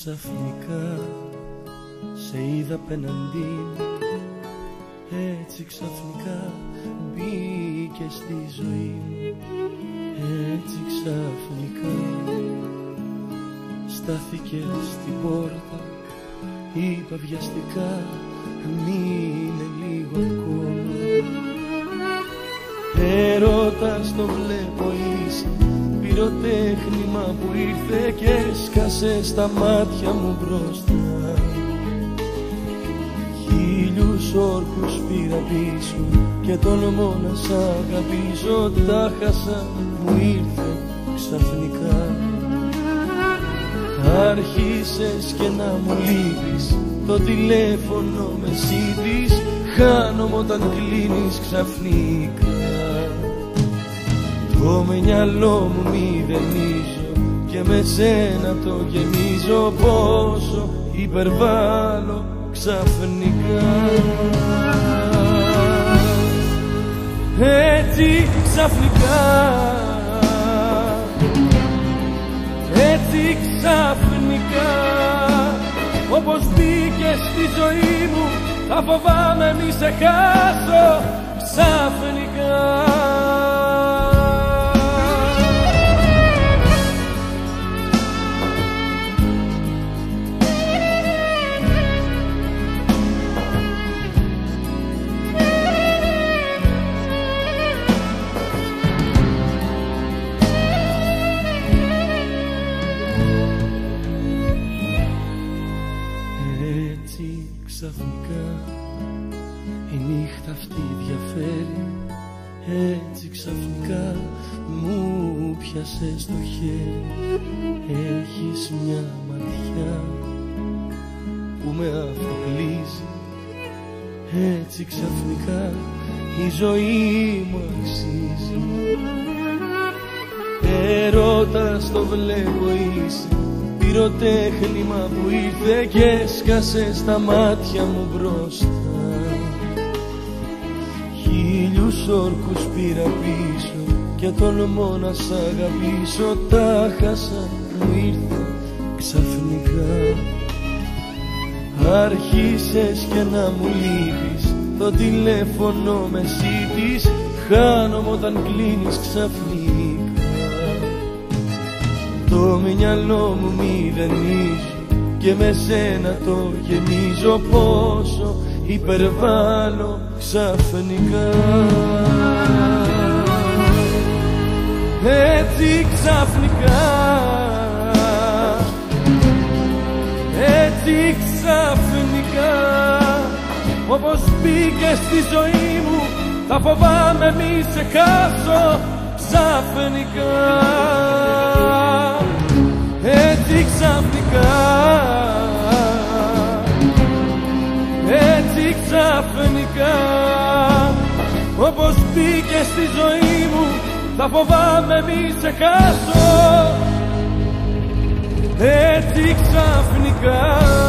Ξαφνικά σε είδα απέναντί μου, έτσι ξαφνικά μπήκε στη ζωή μου. Έτσι ξαφνικά στάθηκε στην πόρτα, είπα βιαστικά μείνε λίγο ακόμα. Έρωτας το βλέπω είσαι, πυροτέχνημα που ήρθε και έσκασε στα μάτια μου μπροστά. Χίλιους όρκους πήρα πίσω και τολμώ να σ' αγαπήσω. Τα χάσα, μου ήρθε ξαφνικά. Άρχισες και να μου λείπεις, το τηλέφωνο με σίδεις. Χάνομαι όταν κλείνεις ξαφνικά. Το μυαλό μου μηδενίζω και με σένα το γεμίζω. Πόσο υπερβάλλω ξαφνικά. Έτσι ξαφνικά, έτσι ξαφνικά, όπως μπήκες στη ζωή μου, θα φοβάμαι μη σε χάσω ξαφνικά. Ξαφνικά η νύχτα αυτή διαφέρει. Έτσι ξαφνικά μου πιάσες το χέρι. Έχεις μια ματιά που με αφοπλίζει. Έτσι ξαφνικά η ζωή μου αξίζει. Έρωτας το βλέπω είσαι, πυροτέχνημα που ήρθε και έσκασε στα μάτια μου μπροστά. Χίλιους όρκους πήρα πίσω και τολμώ να σ' αγαπήσω. Τα χάσα, μου ήρθε ξαφνικά. Άρχισες και να μου λείπεις, το τηλέφωνο με σίτεις. Χάνομαι όταν κλείνεις ξαφνικά. Το μυαλό μου μηδενίζω και με σένα το γεμίζω. Πόσο υπερβάλλω ξαφνικά. Έτσι ξαφνικά, έτσι ξαφνικά, όπως μπήκες στη ζωή μου, θα φοβάμαι μη σε χάσω ξαφνικά. Έτσι ξαφνικά, έτσι ξαφνικά, όπως μπήκες στη ζωή μου, θα φοβάμαι μη σε χάσω. Έτσι ξαφνικά.